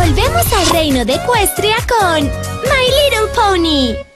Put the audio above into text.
Volvemos al reino de Equestria con My Little Pony.